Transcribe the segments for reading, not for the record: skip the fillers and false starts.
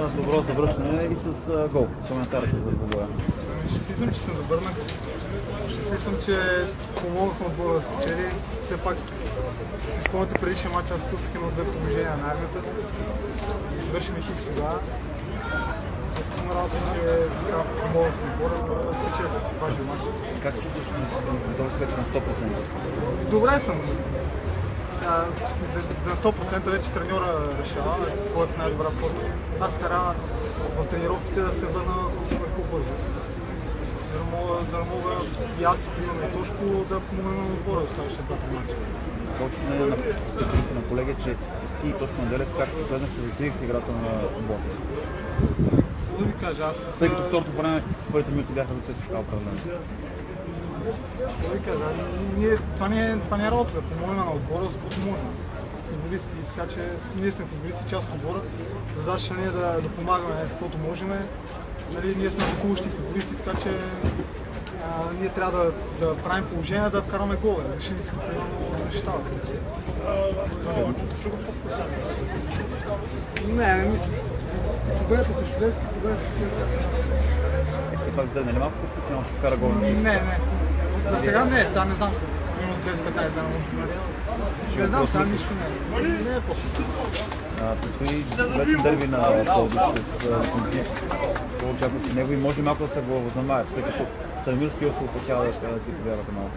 добро завръщане и с гол. Коментарите за двубоя. Щастлив съм, че съм забърнах. Щастлив съм, че помогнах на отбора да спечели. Все пак си спомняте предишния матч, аз спусах едно две положения на армията. Извършим хикс тогава. Съм радостен, че помогнах на отбора да спечели важен мач. Как се чувстваш, че този вече на 100%? Добре съм. На 100% вече треньора решава, кой е в най-добра форма. Аз старая в тренировките да се върна колкото по-бързо. За да мога и аз, примерно и Тошко, да помогна на отбора да оставяше двата матча. Точно на специалисти, на колеги, че ти и Тошко Неделев, както влезнахте, засилихте играта на отбора. Какво да ви кажа, аз... Тъй като второто време, първите минути бяха за ЦСКА определено. Какво да ви кажа, това не е работа, да помогнем на отбора, за каквото можем. Футболисти, така че ние сме футболисти, част от отбора. Задачата не е да помагаме с каквото можем. Нали, ние сме атакуващи футболисти, така че ние трябва да правим положение, да вкараме голове. Решили сме примерно неща. Не мисля. Победата срещу Левски, победата срещу ЦСКА. Все пак нали малко по-специално, че вкара гол? Не. За сега не, сега не знам се. Минало 10-15 дена. Не знам, сега нищо не е. Не е по-специално. Предстои вече дърби на Пловдив с Локомотив. Това очаква, че него и може малко да се главозамаят, тъй като Станимирски се опасява да си повярвате малко.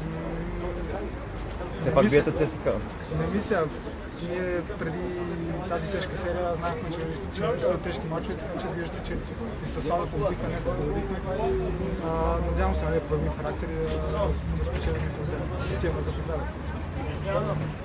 Все пак биете ЦСКА. Не мисля. Ние преди тази тежка серия знаехме, че са тежки мачове, така че виждате, че и със Слава победихме, днес победихме. Надявам се да проявим характер и да спечелим тези тема за победа.